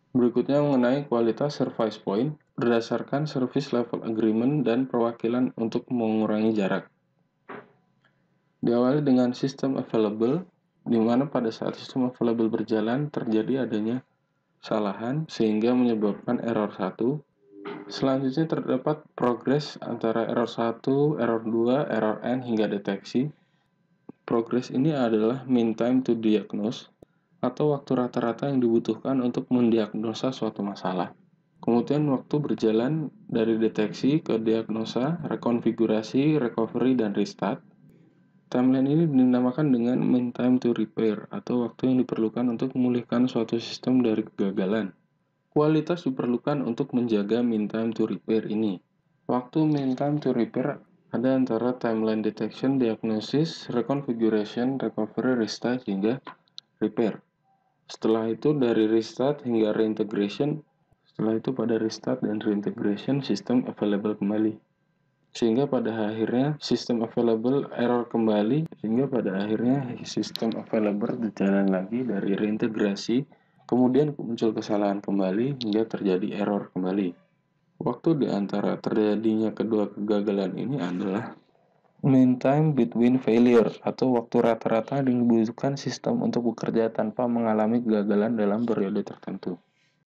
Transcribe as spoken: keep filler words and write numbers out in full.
Berikutnya mengenai kualitas service point berdasarkan service level agreement dan perwakilan untuk mengurangi jarak. Diawali dengan sistem available, di mana pada saat sistem available berjalan terjadi adanya kesalahan sehingga menyebabkan error satu. Selanjutnya terdapat progres antara error satu, error dua, error n hingga deteksi. Progres ini adalah mean time to diagnose atau waktu rata-rata yang dibutuhkan untuk mendiagnosa suatu masalah. Kemudian waktu berjalan dari deteksi ke diagnosa, rekonfigurasi, recovery, dan restart. Timeline ini dinamakan dengan mean time to repair atau waktu yang diperlukan untuk memulihkan suatu sistem dari kegagalan. Kualitas diperlukan untuk menjaga mean time to repair ini. Waktu mean time to repair ada antara timeline detection, diagnosis, reconfiguration, recovery, restart, hingga repair. Setelah itu dari restart hingga reintegration, setelah itu pada restart dan reintegration sistem available kembali. Sehingga pada akhirnya sistem available error kembali, sehingga pada akhirnya sistem available berjalan lagi dari reintegrasi, kemudian muncul kesalahan kembali hingga terjadi error kembali. Waktu di antara terjadinya kedua kegagalan ini adalah mean time between failure atau waktu rata-rata yang dibutuhkan sistem untuk bekerja tanpa mengalami kegagalan dalam periode tertentu.